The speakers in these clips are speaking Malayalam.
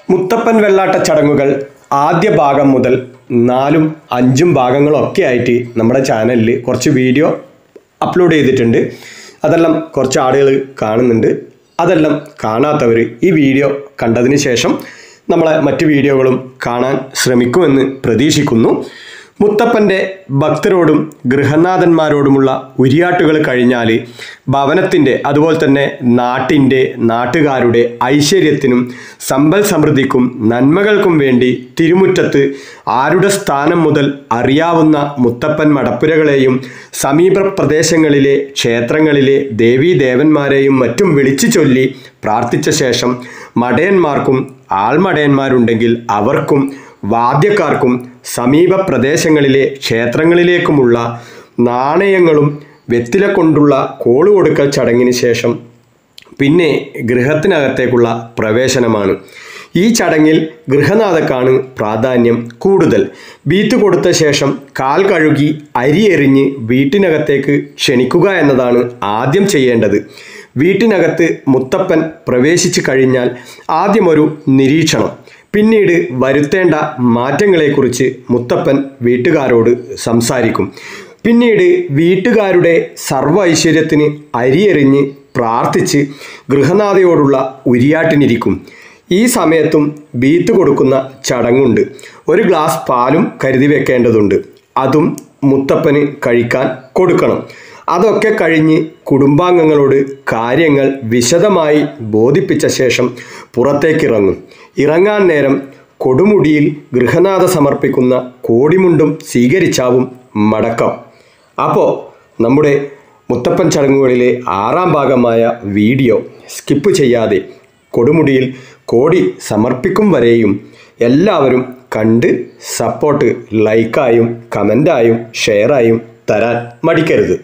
മുത്തപ്പൻ വെള്ളാട്ട ചടങ്ങുകൾ ആദ്യ ഭാഗം മുതൽ 4ഉം 5ഉം ഭാഗങ്ങളൊക്കെ ആയിട്ട് നമ്മുടെ ചാനലിൽ കുറച്ച് വീഡിയോ അപ്ലോഡ് ചെയ്തിട്ടുണ്ട്. അതെല്ലാം കുറച്ച് ആളുകൾ കാണുന്നുണ്ട്. അതെല്ലാം കാണാത്തവർ ഈ വീഡിയോ കണ്ടതിന് ശേഷം നമ്മളെ മറ്റു വീഡിയോകളും കാണാൻ ശ്രമിക്കുമെന്ന് പ്രതീക്ഷിക്കുന്നു. മുത്തപ്പൻ്റെ ഭക്തരോടും ഗൃഹനാഥന്മാരോടുമുള്ള ഉരിയാട്ടുകൾ കഴിഞ്ഞാൽ ഭവനത്തിൻ്റെ അതുപോലെ തന്നെ നാട്ടിൻ്റെ നാട്ടുകാരുടെ ഐശ്വര്യത്തിനും സമ്പൽ സമൃദ്ധിക്കും നന്മകൾക്കും വേണ്ടി തിരുമുറ്റത്ത് ആരുടെ സ്ഥാനം മുതൽ അറിയാവുന്ന മുത്തപ്പൻ മടപ്പുരകളെയും സമീപ പ്രദേശങ്ങളിലെ ക്ഷേത്രങ്ങളിലെ ദേവീദേവന്മാരെയും മറ്റും വിളിച്ചു ചൊല്ലി പ്രാർത്ഥിച്ച ശേഷം മടയന്മാർക്കും ആൾമടയന്മാരുണ്ടെങ്കിൽ അവർക്കും വാദ്യക്കാർക്കും സമീപ പ്രദേശങ്ങളിലെ ക്ഷേത്രങ്ങളിലേക്കുമുള്ള നാണയങ്ങളും വെറ്റില കൊണ്ടുള്ള കോള് കൊടുക്കൽ ചടങ്ങിന് ശേഷം പിന്നെ ഗൃഹത്തിനകത്തേക്കുള്ള പ്രവേശനമാണ്. ഈ ചടങ്ങിൽ ഗൃഹനാഥക്കാണ് പ്രാധാന്യം കൂടുതൽ. ബീത്ത് കൊടുത്ത ശേഷം കാൽ കഴുകി അരി എറിഞ്ഞ് വീട്ടിനകത്തേക്ക് ക്ഷണിക്കുക എന്നതാണ് ആദ്യം ചെയ്യേണ്ടത്. വീട്ടിനകത്ത് മുത്തപ്പൻ പ്രവേശിച്ചു കഴിഞ്ഞാൽ ആദ്യമൊരു നിരീക്ഷണം, പിന്നീട് വരുത്തേണ്ട മാറ്റങ്ങളെക്കുറിച്ച് മുത്തപ്പൻ വീട്ടുകാരോട് സംസാരിക്കും. പിന്നീട് വീട്ടുകാരുടെ സർവ്വ ഐശ്വര്യത്തിന് അരിയെറിഞ്ഞ് പ്രാർത്ഥിച്ച് ഗൃഹനാഥയോടുള്ള ഉരിയാട്ടിനിരിക്കും. ഈ സമയത്തും ബീത്ത് കൊടുക്കുന്ന ചടങ്ങുണ്ട്. ഒരു ഗ്ലാസ് പാലും കരുതി വെക്കേണ്ടതുണ്ട്. അതും മുത്തപ്പന് കഴിക്കാൻ കൊടുക്കണം. അതൊക്കെ കഴിഞ്ഞ് കുടുംബാംഗങ്ങളോട് കാര്യങ്ങൾ വിശദമായി ബോധിപ്പിച്ച ശേഷം പുറത്തേക്കിറങ്ങും. ഇറങ്ങാൻ നേരം കൊടുമുടിയിൽ ഗൃഹനാഥ സമർപ്പിക്കുന്ന കോടിമുണ്ടും സ്വീകരിച്ചാവും മടക്കം. അപ്പോൾ നമ്മുടെ മുത്തപ്പൻ ചടങ്ങുകളിലെ 6ാം ഭാഗമായ വീഡിയോ സ്കിപ്പ് ചെയ്യാതെ കൊടുമുടിയിൽ കോടി സമർപ്പിക്കും വരെയും എല്ലാവരും കണ്ട് സപ്പോർട്ട് ലൈക്കായും കമൻ്റായും ഷെയറായും തരാൻ മടിക്കരുത്.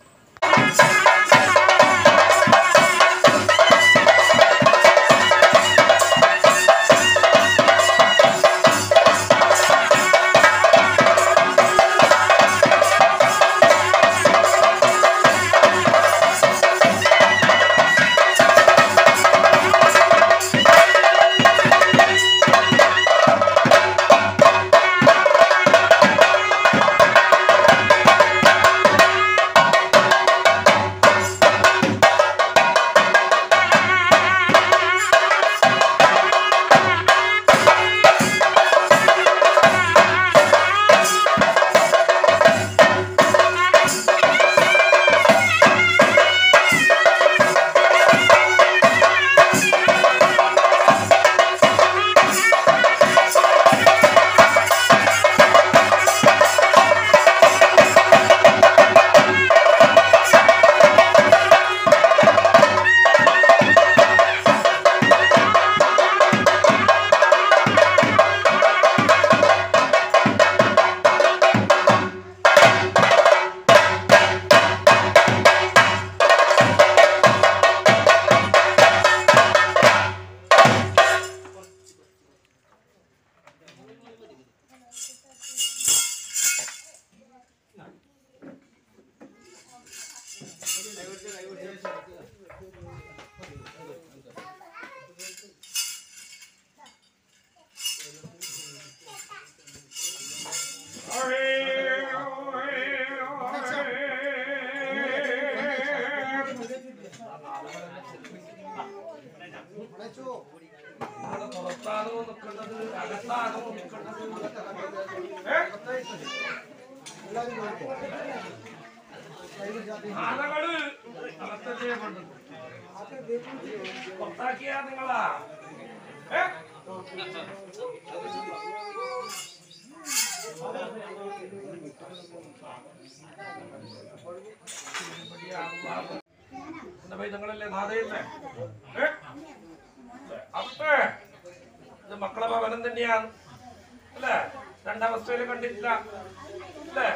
മക്കളെ ഭവനം തന്നെയാണ് അല്ലേ? രണ്ടവസ്ഥയിൽ കണ്ടിട്ടില്ല അല്ലേ?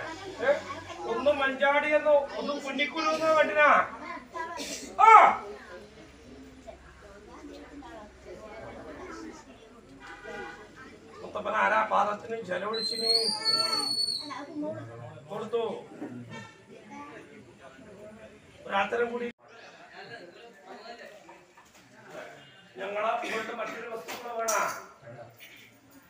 ഒന്നും മഞ്ചാടിയെന്നോ ഒന്നും കുഞ്ഞിക്കുരുന്നോ കണ്ടിനാ? മുത്തപ്പൻ ആരാ പാദത്തിന് ചെലവഴിച്ചിന് കൊടുത്തു. ഒരാത്തരം കൂടി ഞങ്ങളെ മറ്റൊരു വസ്തുക്കൾ വേണം.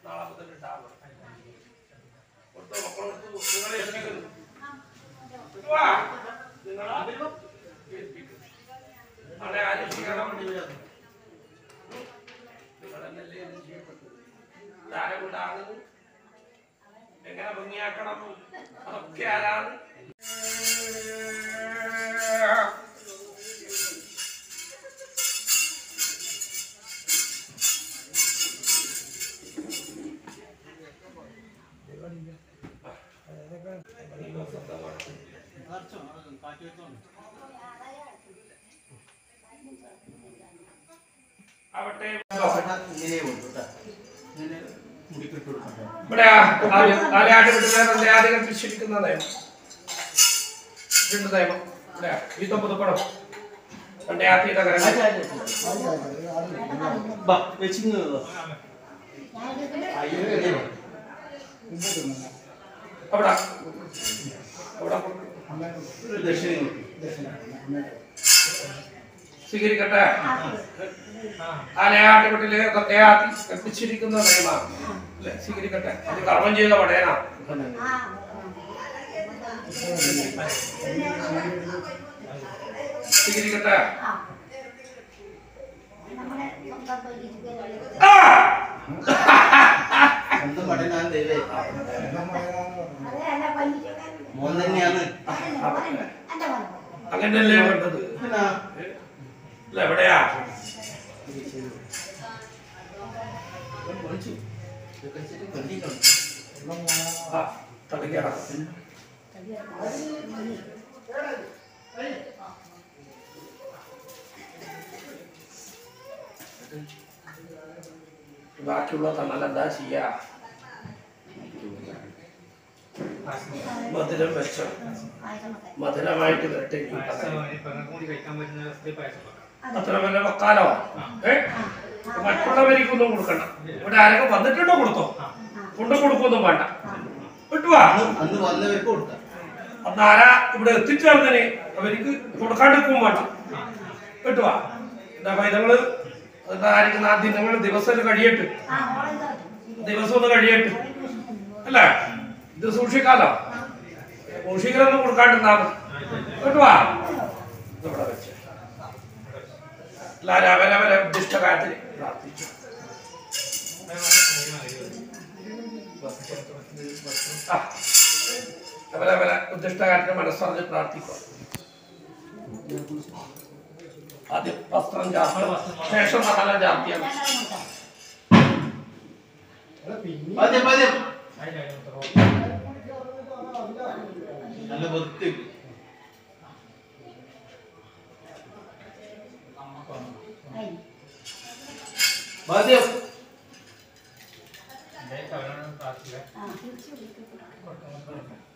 നാളെ മുതൽ ഉണ്ടാവണം. കൊടുത്തോ മക്കളോട് നിങ്ങളെ ഏൽപ്പിക്കുന്നു. വാ നിങ്ങളെ ഏൽപ്പിക്കുന്നു. നാളെ ആരും ചെയ്യണം. നിങ്ങളെന്നല്ലേ ഇത് ചെയ്യപ്പെട്ടത്. ആരെക്കൊണ്ടാണ് എങ്ങനെ ഭംഗിയാക്കണം അതൊക്കെ ആരാണ്? ആവട്ടെ ഇവിടെ ആദ്യം പിടിച്ചിരിക്കുന്ന നിയമം നിയമം അല്ലേ? ഈ തൊമ്പത് പടം എന്റെ ആദ്യ അവിടെ സ്വീകരിക്കട്ടെ. ആലയാട്ടുപെട്ടില് കൽപ്പിച്ചിരിക്കുന്ന നിയമമാണ് അല്ലെ? സ്വീകരിക്കട്ടെ. അത് കർമ്മം ചെയ്ത പടയനാ. സ്വീകരിക്കട്ടെ. അങ്ങനെയല്ലേ വേണ്ടത്? അല്ല എവിടെയാ തളിക്കട ബാക്കിയുള്ള തണലെന്താ ചെയ്യാ? മധുരം വെച്ച മധുരമായിട്ട് വരട്ടെ. അത്ര വല്ല വെക്കാലോ? മറ്റുള്ളവർക്കൊന്നും കൊടുക്കണ്ട. ഇവിടെ ആരൊക്കെ വന്നിട്ടുണ്ടോ കൊടുത്തോ? കൊണ്ടു കൊടുക്കൊന്നും വേണ്ട. വിട്ടുവാ. അന്ന് ആരാ ഇവിടെ എത്തിച്ചേർന്നതിന് അവർക്ക് കൊടുക്കാണ്ടിരിക്കും വേണ്ട. വിട്ടുവാ. എന്താ പൈതങ്ങള് ആയിരിക്കുന്ന ആ ദിനങ്ങൾ ദിവസം കഴിയട്ട്, ദിവസം ഒന്ന് കഴിയട്ട് അല്ലേ? ഇത് സൂക്ഷിക്കാലോ. സൂക്ഷിക്കലൊന്നും കൊടുക്കാണ്ടിരുന്നാ മതി. വിട്ടുവാ. ഇവിടെ വെച്ച് എല്ലാവരും അവരവരെ ഉദ്ദിഷ്ടകാര്യത്തിന് പ്രാർത്ഥിച്ചു. അവരവരെ ഉദ്ദിഷ്ടകാര്യത്തിന് മനസ്സറിഞ്ഞ് പ്രാർത്ഥിക്കുക. ആദ്യം വസ്ത്രം ചാർത്തണം, ശേഷം സകലം ചാർത്തിയാണ്. നല്ല വൃത്തി മതി